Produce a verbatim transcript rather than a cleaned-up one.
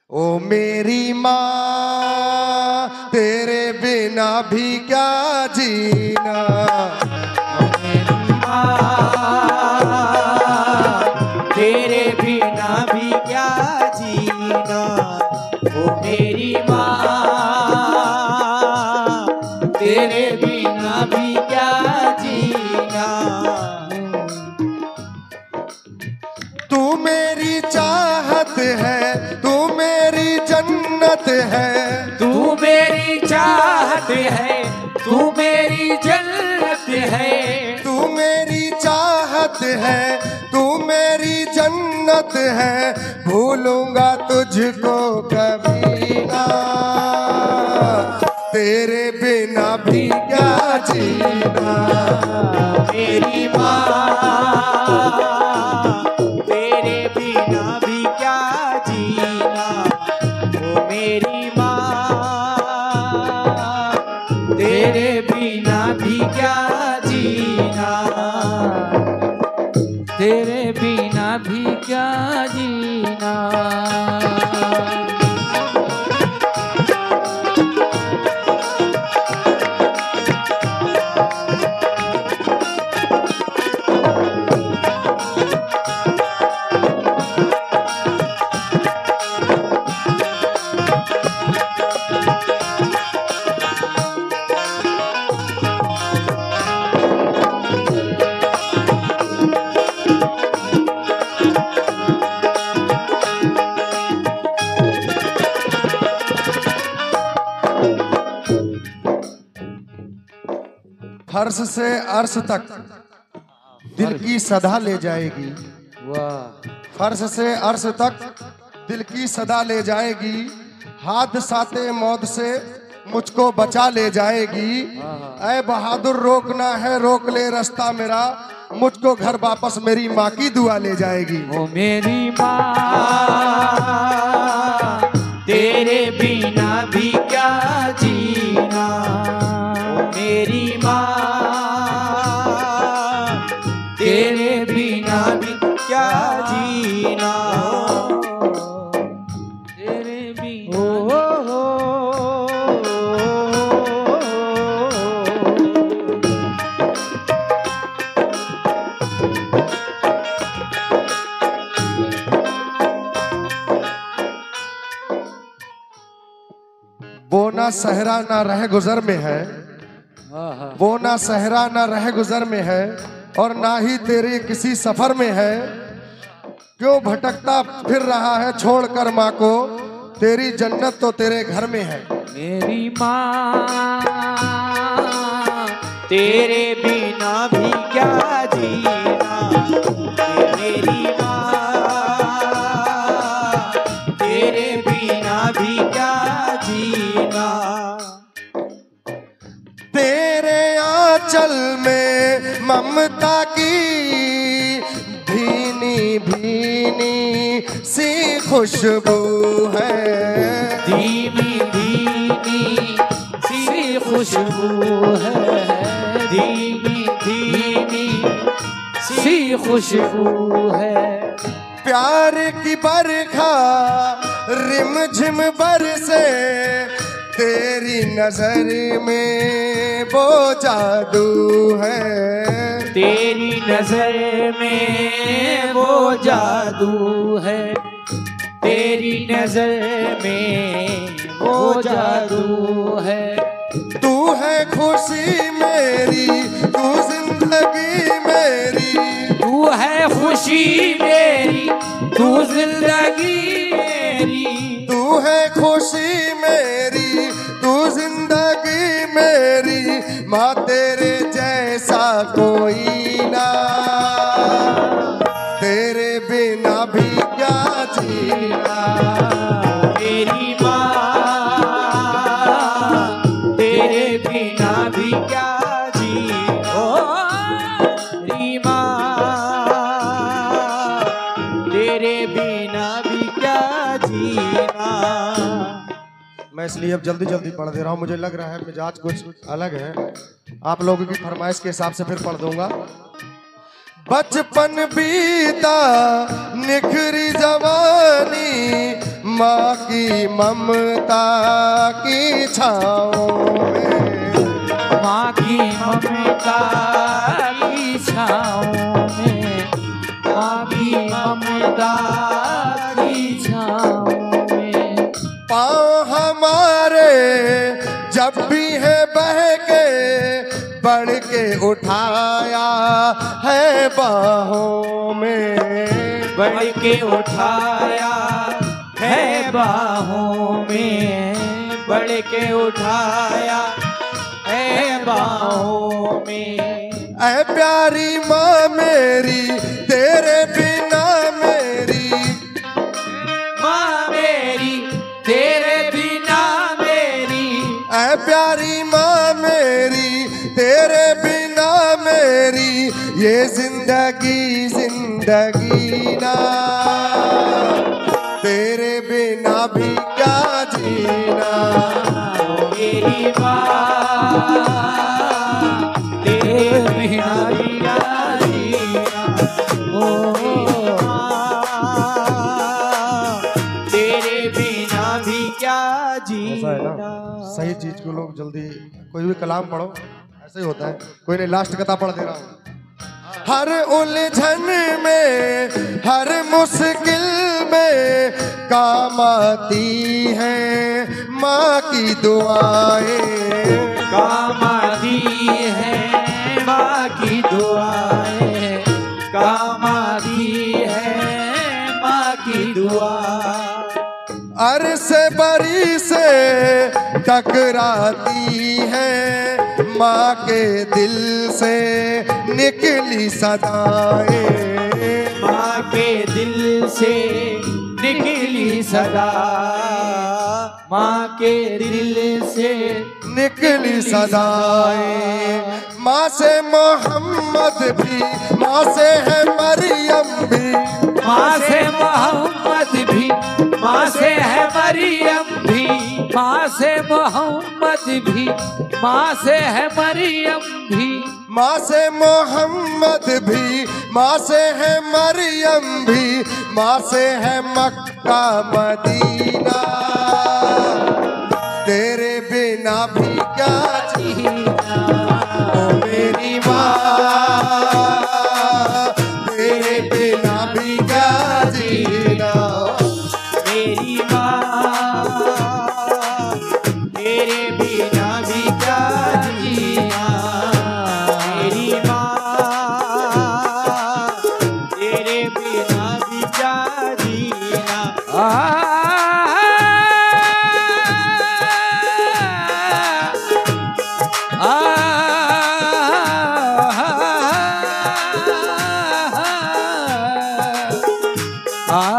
ओ मेरी माँ तेरे बिना भी क्या जीना। ओ मेरी माँ तेरे बिना भी क्या जीना। ओ मेरी माँ तेरे बिना भी क्या जीना। तू मेरी चाहत है, तू मेरी जन्नत है, तू मेरी चाहत है, तू मेरी जन्नत है। तू मेरी चाहत है, तू मेरी जन्नत है, भूलूंगा तुझको कभी ना, तेरे बिना भी क्या जीना। मेरी माँ तेरे बिना भी क्या जीना। ओ मेरी माँ तेरे बिना भी क्या जीना। तेरे बिना भी क्या जीना। फर्श से अर्श तक दिल की सदा ले जाएगी। वाह। फर्श से अर्श तक दिल की सदा ले जाएगी, हादसाते मौत से मुझको बचा ले जाएगी। ऐ बहादुर रोकना है रोक ले रास्ता मेरा, मुझको घर वापस मेरी माँ की दुआ ले जाएगी। ओ मेरी माँ तेरे बिना भी क्या जीना। ओ मेरी माँ तेरे बिना भी क्या जीना। तेरे बिना ओ, ओ, वो ना सहरा ना रह गुजर में है, वो ना सहरा ना रह गुजर में है, और ना ही तेरे किसी सफर में है। क्यों भटकता फिर रहा है छोड़कर माँ को, तेरी जन्नत तो तेरे घर में है। मेरी माँ तेरे बिना भी क्या जीना। मेरी माँ तेरे बिना भी क्या जीना। तेरे आंचल में ममता की भीनी भीनी सी खुशबू है, धीमी धीमी सी खुशबू है। धीमी धीमी सी खुशबू है। प्यार की बरखा रिमझिम बरसे, तेरी नजर में वो जादू है, तेरी नजर में वो जादू है। तेरी नजर में वो जादू है। तू है खुशी मेरी, तू जिंदगी मेरी, तू है खुशी मेरी, तू जिंदगी मेरी। तू है खुशी मेरी, तू जिंदगी मेरी, माँ तेरे जैसा कोई ना, तेरे बिना भी क्या जीना। मेरी माँ तेरे बिना भी क्या जीना। मेरी माँ तेरे बिना भी क्या जीना। मैं इसलिए अब जल्दी जल्दी पढ़ दे रहा हूँ, मुझे लग रहा है मिजाज कुछ अलग है। आप लोगों की फरमाइश के हिसाब से फिर पढ़ दूंगा। बचपन बीता निखरी जवानी, माँ की ममता की छाँव में, माँ की ममता की छाँव में, माँ की ममता की छाँव में। पाँव हमारे जब भी है बहके बढ़ के उठाया है बाहों में, बढ़ के उठाया है बाहों में, बढ़ के उठाया है बाहों में। ऐ प्यारी माँ मेरी तेरे बिना मेरी, माँ मेरी तेरे बिना मेरी, ऐ प्यारी माँ मेरी तेरे बिना मेरी, ये जिंदगी जिंदगी ना, तेरे बिना भी क्या जीना। मेरी माँ तेरे बिना भी क्या जीना, ओ माँ तेरे बिना भी क्या ऐसा है ना, जीना। सही चीज को लोग जल्दी, कोई भी कलाम पढ़ो ऐसे ही होता है। कोई नहीं, लास्ट कथा पढ़ दे रहा हूँ। हर उलझन में हर मुश्किल में काम आती है माँ की दुआएं, काम आती है माँ की दुआएं, काम आती है माँ की दुआ। अरसे बरी से टकराती है माँ के दिल से निकली सदाएं, माँ के दिल से निकली सदा, माँ के दिल से निकली सदाएं। माँ से मोहम्मद भी, माँ से है मरियम भी, माँ से मोहम्मद भी, माँ से है मरियम भी, माँ से मोहम्मद भी, माँ से है मरियम भी, माँ से मोहम्मद भी, माँ से है मरियम भी, माँ से है मक्का मदीना, तेरे बिना भी क्या जीना। ओ मेरी माँ तेरे बिना भी क्या जीना। मेरी माँ तेरे बिना भी क्या जीना, मेरी माँ तेरे बिना भी क्या जीना। आ आ